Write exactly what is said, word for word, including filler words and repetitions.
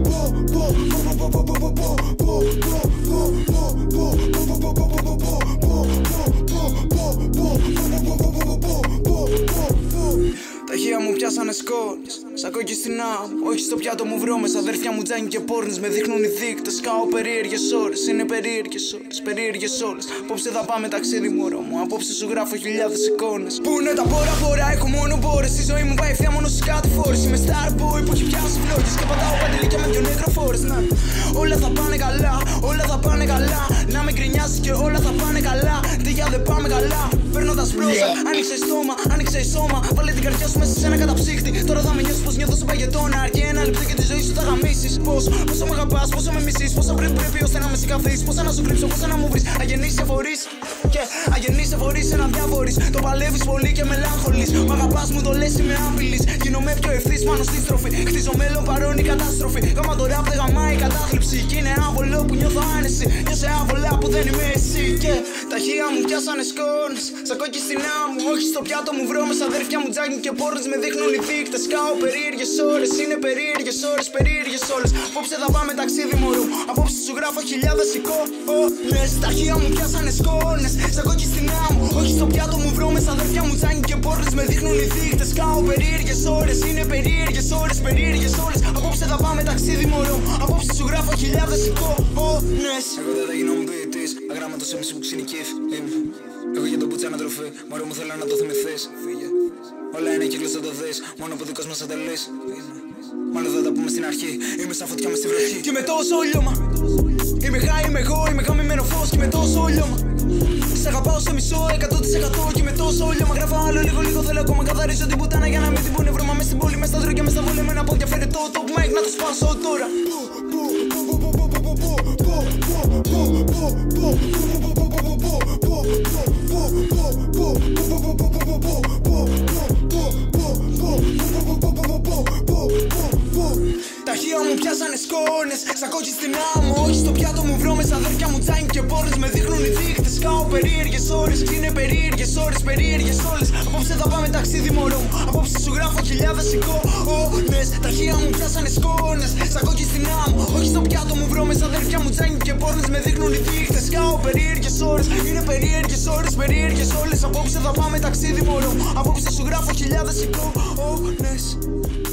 Τα χεία μου πιάσανε σκόνες, σαν κοκκιστινά μου. Όχι στο πιάτο μου βρώμες, αδέρφια μου τζάνι και πόρνες. Με δείχνουν οι δείκτες, κάω περίεργες ώρες. Είναι περίεργες ώρες, περίεργες όλες. Απόψε θα πάμε ταξίδι μωρό μου, απόψε σου γράφω χιλιάδες εικόνες. Πού είναι τα πόρα πόρα, έχω μόνο πόρες. Η ζωή μου πάει ευθεία μόνο στις κατηφόρες. Είμαι star boy που έχει πιάσει vlogs και πατάω παντελίκια με δυο νεκροφόρες. Να, όλα θα πάνε καλά, όλα θα πάνε καλά. Να με γκρινιάζει και όλα θα πάνε καλά. Τι για δεν πάμε καλά, παίρνοντας μπρόσα. Άνοιξε στόμα, άνοιξε σώμα. Βάλε την καρδιά σου μέσα σε ένα καταψύχτη. Τώρα θα με νιώσεις πως νιώθω σε παγετώνα. Αρκεί ένα λεπτό και τη ζωή σου θα γαμίσεις. Πώς, πόσο με αγαπάς, πόσο με μισείς. Πόσα πρέπει πρέπει ώστε να με συγκαθείς. Πόσα να σου κρύψω, πόσα να μου βρεις. Αγενείς σε φορείς και αγενείς σε φορείς ένα διάφορης. Το παλεύεις πολύ και μελάγχολης. Μ' αγαπάς, μου το λες, είμαι άμπιλης. Γίνομαι πιο ευθύς πάνω στη στροφή. Χτίζω μέλλον παρόν η κατάστροφη. Γάμα το ραπ, δεν γαμάει η κατάθλιψη. Κι είναι άβολο που νιώθω άνεση. Νιώσε άβολα που δεν είμαι εσύ. Και τα χεία μου πιάσανε σκόνες, σαν κοκκιστινά μου. Όχι στο πιάτο μου βρώμες, αδέρφια μου τζάνι και πόρνες. Με δείχνουν οι δείκτες, κάω περίεργες ώρες. Είναι περίεργες ώρες, περίεργες όλες. Απόψε θα πάμε ταξίδι μωρό. Απόψε σου γράφω χιλιάδες εικόνες. Τα χεία μου πιάσανε σκόνες, σαν κοκκιστινά μου. Όχι στο πιάτο μου βρώμες, αδέρφια μου τζάνι και πόρνες. Με δείχνουν οι δείκτες, κάω περίεργες ώρες. Είναι περίεργες ώρες, περίεργες όλες. Απόψε θα πάμε ταξίδι μωρό. Απόψε σου γράφω χιλιάδες εικόνες. Εγώ δεν θα γίνω ποιητής, αγράμματος έμψη που ξενικήθ. Εγώ για τον πουτσά να τροφή, μωρό μου θέλω να το θυμηθείς. Όλα είναι κύκλος, θα το δεις, μόνο που δικός μας ατελείς. Μάλλον θα τα πούμε στην αρχή, είμαι σαν φωτιά μες στη βροχή. Και με τόσο λιώμα, είμαι χάι, είμαι εγώ, είμαι χαμημένο φως. Και με τόσο λιώμα, σ' αγαπάω σε μισό, εκατό τοις εκατό. Και με τόσο λιώμα, γράφω άλλο λίγο λίγο, θέλω ακόμα καθαρίζω την πουτάνα για να μην την πούνε βρώμα μες στην πόλη. Μες στα δρόμια, μες στα βολεμένα πόδια, φέρε το top mic να το σπάσω τώρα. Τα χεία μου πιάσανε σκόνες, σαν κοκκιστινά μου. Όχι στο πιάτο μου βρώμες, αδέρφια μου τζάνι και πόρνες. Με δείχνουν οι δείκτες, κάω περίεργες ώρες. Είναι περίεργες ώρες, περίεργες όλες. Απόψε θα πάμε ταξίδι μωρό μου. Απόψε σου γράφω χιλιάδες εικόνες. Τα χεία μου πιάσανε σκόνες, σαν κοκκιστινά μου. Όχι στο πιάτο μου βρώμες, αδέρφια μου τζάνι και πόρνες. Με δείχνουν οι δείκτες, κάω περίεργες ώρες. Είναι περίεργες ώρες, περίεργες όλες. Απόψε θα πάμε ταξίδι μωρό μου. Απόψε σου γράφω χιλιάδες εικόνες.